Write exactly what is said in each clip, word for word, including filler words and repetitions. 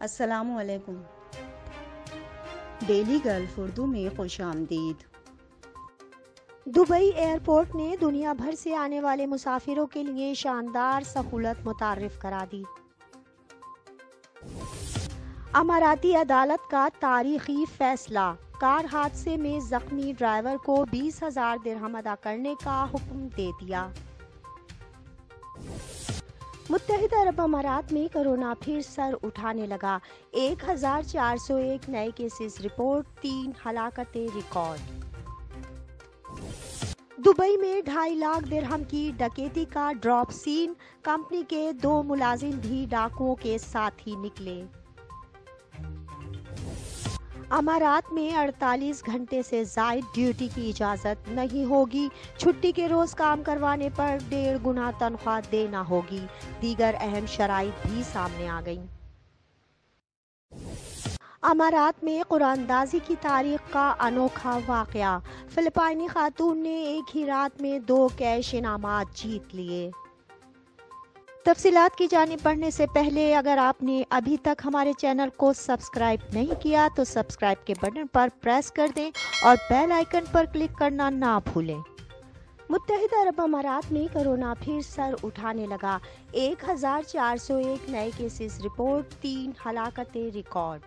السلام علیکم۔ Daily golf Urdu میں خوش آمدید۔ دبئی ایئرپورٹ نے دنیا بھر سے آنے والے مسافروں کے لیے شاندار سہولت متعارف کرا دی۔ اماراتی عدالت کا تاریخی فیصلہ، کار حادثے میں زخمی ڈرائیور کو بیس ہزار درہم ادا کرنے کا حکم دے دیا۔ متحدہ عرب امارات میں کرونا پھر سر اٹھانے لگا، ایک ہزار چار سو ایک نئے کیسز رپورٹ، تین ہلاکتیں ریکارڈ۔ دبئی میں ڈھائی لاکھ درہم کی ڈکیتی کا ڈراپ سین، کمپنی کے دو ملازم بھی ڈاکوؤں کے ساتھ ہی نکلے۔ امارات میں اڑتالیس گھنٹے سے زائد ڈیوٹی کی اجازت نہیں ہوگی، چھٹی کے روز کام کروانے پر ڈیڑھ گنا تنخواہ دینا ہوگی، دیگر اہم شرائط بھی سامنے آ گئیں۔ امارات میں قرآن اندازی کی تاریخ کا انوکھا واقعہ، فلپائنی خاتون نے ایک ہی رات میں دو کیش انعامات جیت لیے۔ تفصیلات کی جانب بڑھنے سے پہلے اگر آپ نے ابھی تک ہمارے چینل کو سبسکرائب نہیں کیا تو سبسکرائب کے بٹن پر پریس کر دیں اور بیل آئیکن پر کلک کرنا نہ بھولیں۔ متحدہ عرب امارات میں کرونا پھر سر اٹھانے لگا، ایک ہزار چار سو ایک نئے کیسز رپورٹ، تین ہلاکتیں ریکارڈ۔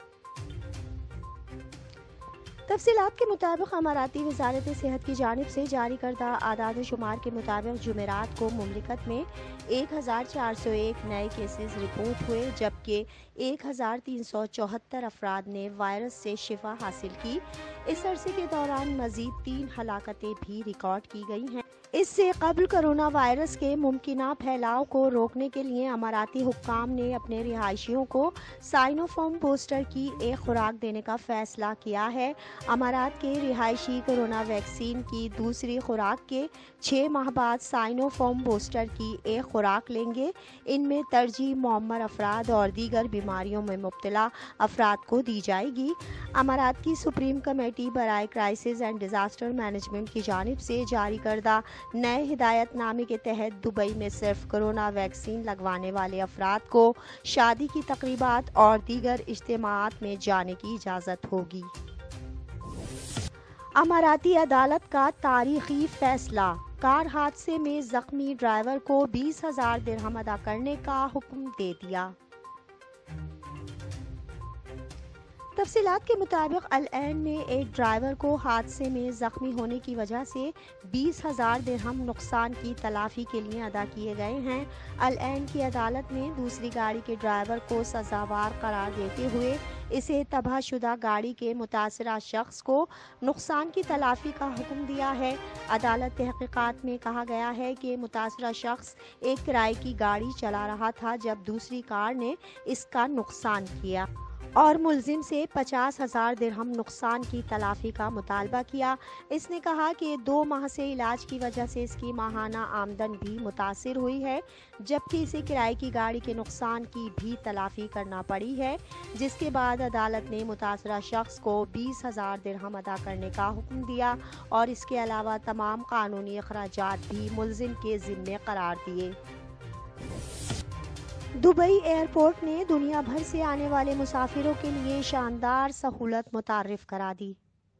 تفصیلات کے مطابق اماراتی وزارت صحت کی جانب سے جاری کردہ اعداد و شمار کے مطابق جمعرات کو مملکت میں ایک ہزار چار سو ایک نئے کیسز رپورٹ ہوئے، جبکہ ایک ہزار تین سو چوہتر افراد نے وائرس سے شفا حاصل کی۔ اس عرصے کے دوران مزید تین ہلاکتیں بھی ریکارڈ کی گئی ہیں۔ اس سے قبل کرونا وائرس کے ممکنہ پھیلاؤ کو روکنے کے لیے اماراتی حکام نے اپنے رہائشیوں کو سائنو فارم بوسٹر کی ایک خوراک دینے کا فیصلہ کیا ہے۔ امارات کے رہائشی کرونا ویکسین کی دوسری خوراک کے چھ ماہ بعد سائنو فارم بوسٹر کی ایک خوراک لیں گے۔ ان میں ترجیح معمر افراد اور دیگر بیماریوں میں مبتلا افراد کو دی جائے گی۔ امارات کی سپریم کمیٹی برائے کرائسس اینڈ ڈیزاسٹر مینجمنٹ کی جانب سے جاری کردہ نئے ہدایت نامے کے تحت دبئی میں صرف کرونا ویکسین لگوانے والے افراد کو شادی کی تقریبات اور دیگر اجتماعات میں جانے کی اجازت ہوگی۔ اماراتی عدالت کا تاریخی فیصلہ، کار حادثے میں زخمی ڈرائیور کو بیس ہزار درہم ادا کرنے کا حکم دے دیا۔ تفصیلات کے مطابق العین میں ایک ڈرائیور کو حادثے میں زخمی ہونے کی وجہ سے بیس ہزار درہم نقصان کی تلافی کے لیے ادا کیے گئے ہیں۔ العین کی عدالت نے دوسری گاڑی کے ڈرائیور کو سزاوار قرار دیتے ہوئے اسے تباہ شدہ گاڑی کے متاثرہ شخص کو نقصان کی تلافی کا حکم دیا ہے۔ عدالت تحقیقات میں کہا گیا ہے کہ متاثرہ شخص ایک کرائے کی گاڑی چلا رہا تھا جب دوسری کار نے اس کا نقصان کیا اور ملزم سے پچاس ہزار درہم نقصان کی تلافی کا مطالبہ کیا۔ اس نے کہا کہ دو ماہ سے علاج کی وجہ سے اس کی ماہانہ آمدن بھی متاثر ہوئی ہے، جبکہ اسے کرائے کی گاڑی کے نقصان کی بھی تلافی کرنا پڑی ہے، جس کے بعد عدالت نے متاثرہ شخص کو بیس ہزار درہم ادا کرنے کا حکم دیا اور اس کے علاوہ تمام قانونی اخراجات بھی ملزم کے ذمے قرار دیے۔ دبئی ایئرپورٹ نے دنیا بھر سے آنے والے مسافروں کے لیے شاندار سہولت متعارف کرا دی۔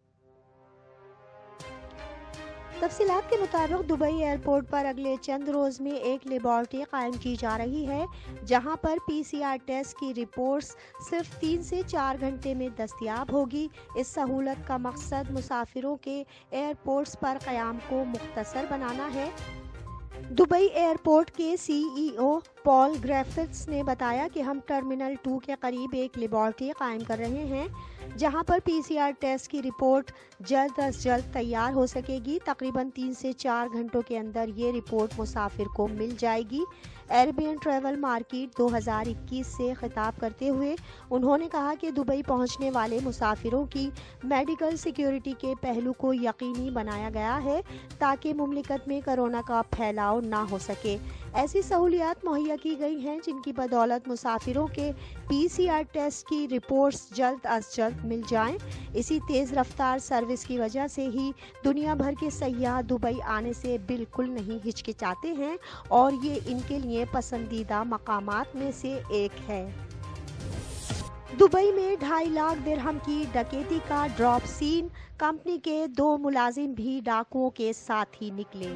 تفصیلات کے مطابق دبئی ایئرپورٹ پر اگلے چند روز میں ایک لیبارٹری قائم کی جا رہی ہے، جہاں پر پی سی آر ٹیسٹ کی رپورٹس صرف تین سے چار گھنٹے میں دستیاب ہوگی۔ اس سہولت کا مقصد مسافروں کے ایئرپورٹس پر قیام کو مختصر بنانا ہے۔ دبئی ایئرپورٹ کے سی ای او پال گریفٹس نے بتایا کہ ہم ٹرمینل ٹو کے قریب ایک لیبارٹری قائم کر رہے ہیں، جہاں پر پی سی آر ٹیسٹ کی رپورٹ جلد از جلد تیار ہو سکے گی۔ تقریباً تین سے چار گھنٹوں کے اندر یہ رپورٹ مسافر کو مل جائے گی۔ ایربین ٹریول مارکیٹ دو ہزار اکیس سے خطاب کرتے ہوئے انہوں نے کہا کہ دبئی پہنچنے والے مسافروں کی میڈیکل سیکیورٹی کے پہلو کو یقینی بنایا گیا ہے تاکہ مملکت میں کرونا کا پھیلاؤ نہ ہو سکے۔ ایسی سہولیات مہیا کی گئی ہیں جن کی بدولت مسافروں کے پی سی آر ٹیسٹ کی رپورٹس جلد از جلد مل جائیں۔ اسی تیز رفتار سروس کی وجہ سے ہی دنیا بھر کے سیاح دبئی آنے سے بالکل نہیں ہچکچاتے ہیں اور یہ ان کے لیے پسندیدہ مقامات میں سے ایک ہے۔ دبئی میں ڈھائی لاکھ درہم کی ڈکیتی کا ڈراپ سین، کمپنی کے دو ملازم بھی ڈاکوؤں کے ساتھ ہی نکلے۔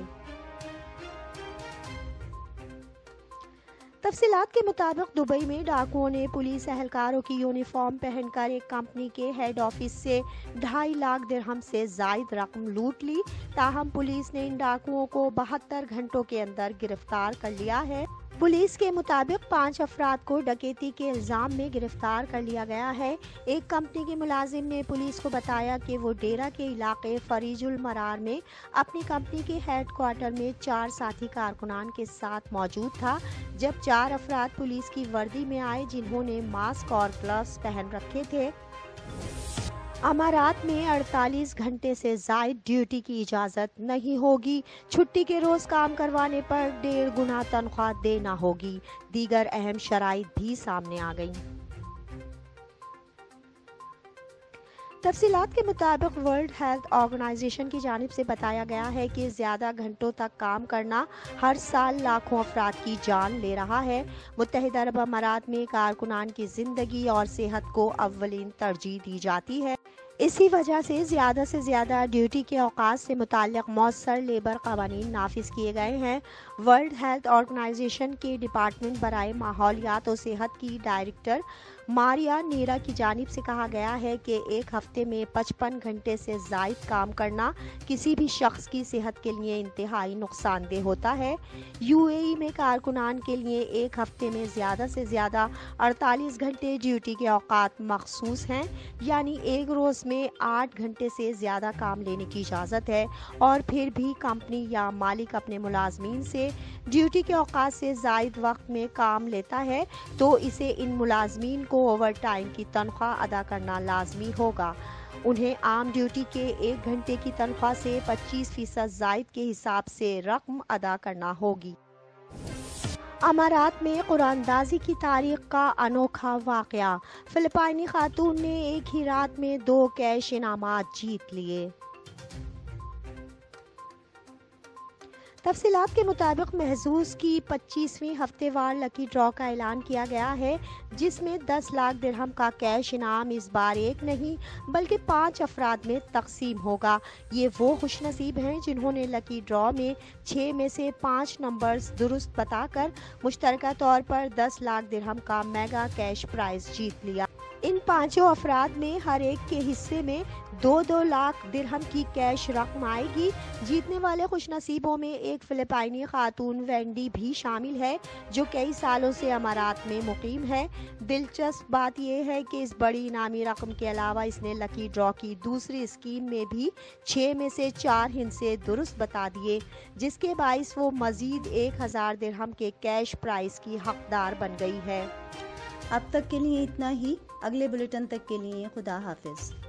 تفصیلات کے مطابق دبئی میں ڈاکوؤں نے پولیس اہلکاروں کی یونیفارم پہن کر ایک کمپنی کے ہیڈ آفس سے ڈھائی لاکھ درہم سے زائد رقم لوٹ لی، تاہم پولیس نے ان ڈاکوؤں کو بہتر گھنٹوں کے اندر گرفتار کر لیا ہے۔ پولیس کے مطابق پانچ افراد کو ڈکیتی کے الزام میں گرفتار کر لیا گیا ہے۔ ایک کمپنی کے ملازم نے پولیس کو بتایا کہ وہ ڈیرہ کے علاقے فریج المرار میں اپنی کمپنی کے ہیڈ کوارٹر میں چار ساتھی کارکنان کے ساتھ موجود تھا، جب چار افراد پولیس کی وردی میں آئے جنہوں نے ماسک اور گلوز پہن رکھے تھے۔ امارات میں اڑتالیس گھنٹے سے زائد ڈیوٹی کی اجازت نہیں ہوگی، چھٹی کے روز کام کروانے پر ڈیڑھ گنا تنخواہ دینا ہوگی، دیگر اہم شرائط بھی سامنے آ گئیں۔ تفصیلات کے مطابق ورلڈ ہیلتھ آرگنائزیشن کی جانب سے بتایا گیا ہے کہ زیادہ گھنٹوں تک کام کرنا ہر سال لاکھوں افراد کی جان لے رہا ہے۔ متحدہ عرب امارات میں کارکنان کی زندگی اور صحت کو اولین ترجیح دی جاتی ہے، اسی وجہ سے زیادہ سے زیادہ ڈیوٹی کے اوقات سے متعلق مؤثر لیبر قوانین نافذ کیے گئے ہیں۔ ورلڈ ہیلتھ آرگنائزیشن کے ڈپارٹمنٹ برائے ماحولیات و صحت کی ڈائریکٹر ماریا نیرا کی جانب سے کہا گیا ہے کہ ایک ہفتے میں پچپن گھنٹے سے زائد کام کرنا کسی بھی شخص کی صحت کے لیے انتہائی نقصان دہ ہوتا ہے۔ یو اے ای میں کارکنان کے لیے ایک ہفتے میں زیادہ سے زیادہ اڑتالیس گھنٹے ڈیوٹی کے اوقات مخصوص ہیں، یعنی ایک روز میں آٹھ گھنٹے سے زیادہ کام لینے کی اجازت ہے، اور پھر بھی کمپنی یا مالک اپنے ملازمین سے ڈیوٹی کے اوقات سے زائد وقت میں کام لیتا ہے تو اسے ان ملازمین کو اوور ٹائم کی تنخواہ ادا کرنا لازمی ہوگا۔ انہیں عام ڈیوٹی کے ایک گھنٹے کی تنخواہ سے پچیس فیصد زائد کے حساب سے رقم ادا کرنا ہوگی۔ امارات میں قرآن اندازی کی تاریخ کا انوکھا واقعہ، فلپائنی خاتون نے ایک ہی رات میں دو کیش انعامات جیت لیے۔ تفصیلات کے مطابق محظوظ کی پچیسویں ہفتے وار لکی ڈرا کا اعلان کیا گیا ہے، جس میں دس لاکھ درہم کا کیش انعام اس بار ایک نہیں بلکہ پانچ افراد میں تقسیم ہوگا۔ یہ وہ خوش نصیب ہیں جنہوں نے لکی ڈرا میں چھ میں سے پانچ نمبرز درست بتا کر مشترکہ طور پر دس لاکھ درہم کا میگا کیش پرائز جیت لیا۔ ان پانچوں افراد میں ہر ایک کے حصے میں دو دو لاکھ درہم کی کیش رقم آئے گی۔ جیتنے والے خوش نصیبوں میں ایک فلپائنی خاتون وینڈی بھی شامل ہے جو کئی سالوں سے امارات میں مقیم ہے۔ دلچسپ بات یہ ہے کہ اس بڑی انعامی رقم کے علاوہ اس نے لکی ڈرا کی دوسری اسکیم میں بھی چھ میں سے چار ہندسے درست بتا دیے، جس کے باعث وہ مزید ایک ہزار درہم کے کیش پرائز کی حقدار بن گئی ہے۔ اب تک کے لیے اتنا ہی، اگلے بلیٹن تک کے لیے خدا حافظ۔